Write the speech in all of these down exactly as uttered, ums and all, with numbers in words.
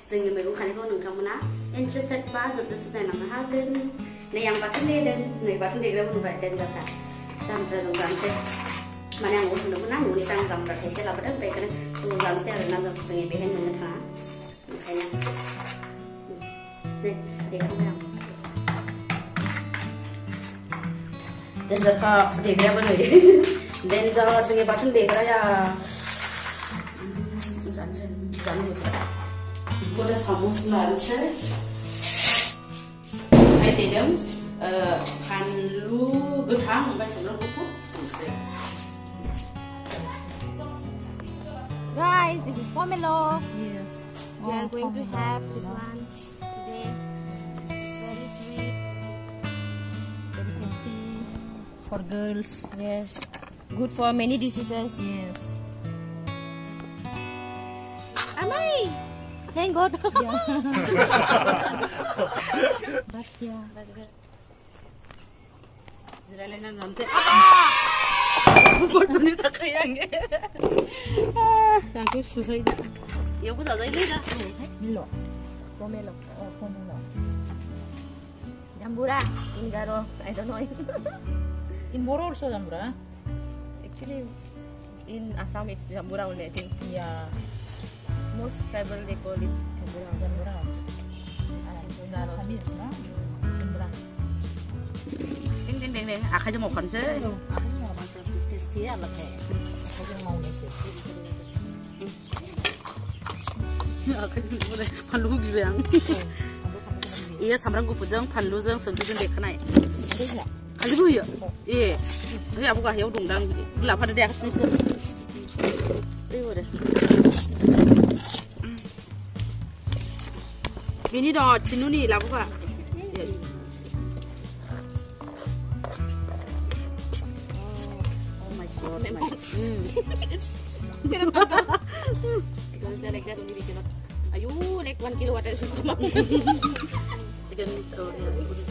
जोंनि मैगं खानायखौ नोंथांमोना इन्टारेस्टेड बा जोबजासिम नायलांनो हागोन नै आं बाथोन देदों नै बाथोन देग्राबो नुबाय देनजारखा जाम्ब्राजों जानोसै माने आं होनदोंमोन ना न'निफ्राय आं जाम्ब्रा थाइसे लाबोदों बेखायनो ज' जानोसै आरोना जों जोंनि बेहाय मोननो थाङा ओंखायनो नै देखांबाय आं देनजारखा देग्रायाबो नै देनजार जोंनि बाथोन देग्राया जानोसै जानो लुबैबाय बेखौनो सामस लानोसै ओमफ्राय देदों फानलु गोथां ओमफ्राय सामब्राम गुफुर संख्रि Guys, this is pomelo. Yes. We are going to have this lunch today. It's very sweet, very tasty for girls. Yes, good for many diseases. Yes. Amai, thank God. That's yeah. Ziralena nanti. Bodoh ni tak kayaknya. Tangkap susah ida. Ya pun tak jadi dah. Milo. Pomelo. Oh, pomelo. Jumbrabw in Garo, I don't know. In Boro also Jumbrabw. Actually, in Assam it's Jumbrabw only, I think. Yeah. Most tribal they call it Jumbrabw. Jumbrabw. Garo Samis, no? Jumbrabw. Ding ding ding ding. Akhirnya mau konser. Tasty ya lah kayak. Akhirnya mau nasi. Akhirnya boleh pandu gibang. Iya sampran gue pujang pandu jang sengkijang dekanai. Kali bu ya? Iya. Tapi aku kah ya udah dong. Delapan ada atas nih. Iya udah. Ini dah cinu nih lah buka. Jangan saya like that ini bikin. Ayo like one kilo ada semua. Bikin story.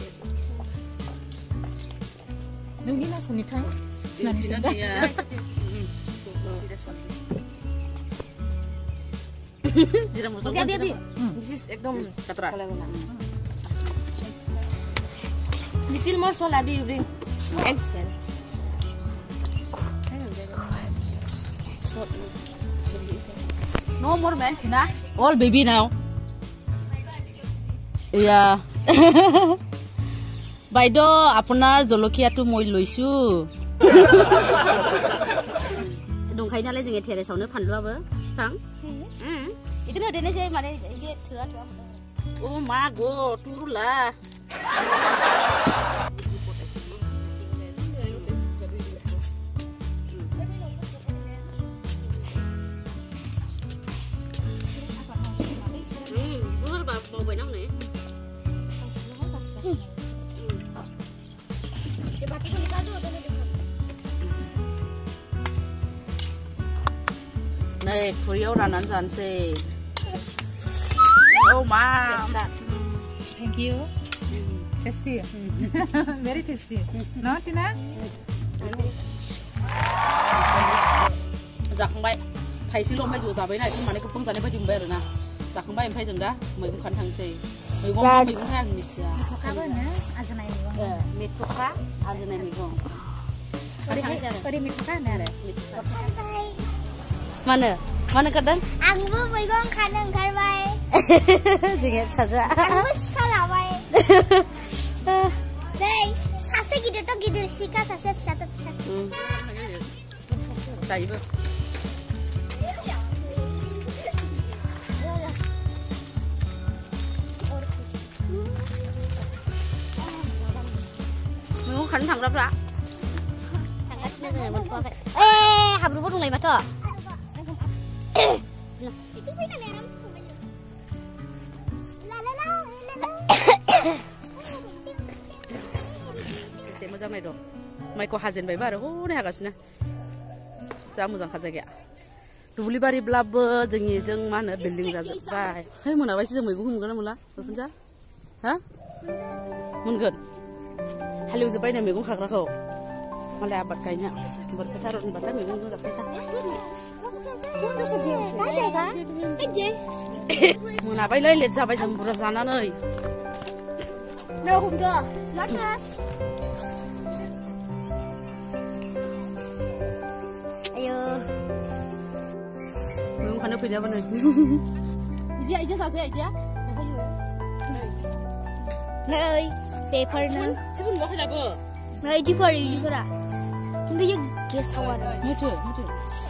Nunggu mas wanita. Nanti nanti ya. Tidak mau. Oke, biar this is ekdom katra. Little more salt abi bring. And No more man, Tina. All baby now. Yeah. Baido, apunar jolokia tu moi loisu. Dongkai nalai jengi tiada sauna pandu apa? Pang? Hmm. itu loh dene saya mana ini thua thua. Oh ma go turula. Mau bơi nóng này. Này, Frio ra nắn dàn xì. Oh ma. Thank you. Tasty. Very tasty. No, Tina? Dạ không bay. Thầy xin lỗi bay dù giả với này, nhưng mà này cũng không giả nên bay dùng bay rồi nè. Dạ không bay em phải dừng đã, mày cũng khăn thằng gì, mày cũng mày cũng thang mịt à. Apa nih? Aja naik nih. Eh, mịt thuốc khác, aja này mày cũng. Tadi thằng gì? Tadi mịt thuốc khác nè. Mana? Mana kadang? Angbu mwigongbw kanang kahwibai. Jangan saja. Angbu sekalabai. Deh, sase gitu tuh gitu sih kan sase satu sase. Cai ber. Mau khẩn thằng đắp đã. Thằng ít nữa rồi một con phải. Ê, học được không này mà thở. Saya mau jamai dong. Mai ko hajen bai baru, oh nih hagasnya. Jamu jang kaza gya. Dubli bari blab jengi jeng mana building jaza bai. Hei mana wajib jeng mwigongbw mungkin mula, berpunca? Hah? Mungkin. Halu jabai nih mwigongbw kakra kau. Malah abad kayaknya. Berketarun batang mwigongbw tak kaya. Untuk sedih, kan? Kerja. मोनाबायलै लेट जाबाय जों बुरजा जानानै No, हमदो lotus ayo मैगं खानो फैलायाबा नै इदिया इदिया जाजाया इदिया नै बेफोरनो जेबो नुवाखै दाबो नै इदिफोर इदिफोरा खिन्थु इयो गेसाव आरो माथो माथो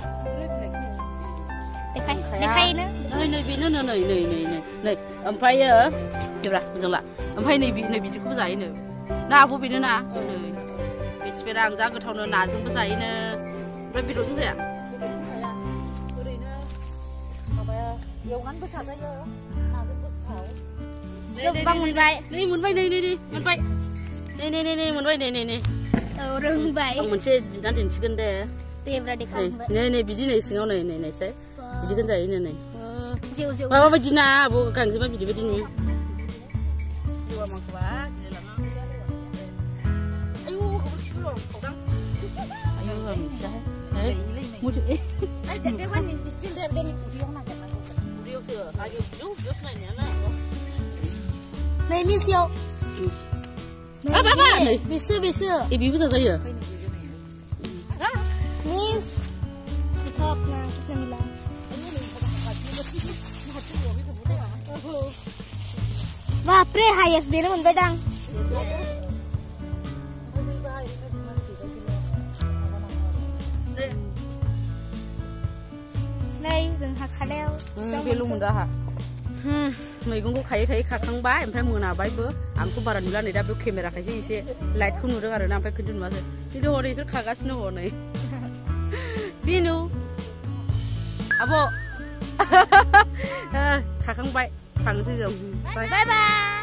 देखाय देखायनो नै नै बेनो नै नै नै नै नै नै ओमफ्रायो जेब्ला मोजां ला ओमफ्राय नै नै बिदिखौबो जायोनो ना आब' बेनो ना नै मिथिफेरा आं जा गोथावनो नाजोंबो जायोनो ओमफ्राय बेदरजों जाया ओरैनो माबाया एवनानैबो जाजायो नाजोंबो गोथाव गोबां मोनबाय नै मोनबाय नै नै नै मोनबाय नै नै नै नै मोनबाय नै नै नै औ रोंबाय आं मोनसे दिना दिन्थिगोन दे देब्रा देखाय नै नै बिदि नै सिङाव नै नै नायसाय बिदिखौनो जायोनो नै जेव जेव माबा बायदि ना आब' गांजेमा बिदि बायदि नुयो जिवा माखौबा गिलायलाङा आयु गोबोरखिफोर खावदां आयु आं मिथियाहाय नै मुथु ए Ay, de qué bueno, es que el de de mi curio una que más. उदैयावसो आयु उदैयाव उदैयावसो नायनाया ना नै मिसियाव आ बाबा नै बेसो बेसो ए बेबो जाजायो मिस top na kita bilang Bapre highest bina moonbay dang Đây rừng hạt khá leo बेल' मोनदा हा मैगंखौ खायै खायै खाखांबाय ओमफ्राय मोनाबायबो आंखौ बारा नुला नै दा बे केमेराखायसो एसे लाइटखौ नुदों आरो ना ओमफ्राय खिन्थु नुवासै खिन्थु हरै इसोर खागासिनो हनै दिनु आब' खाखांबाय थांसै जों Bye bye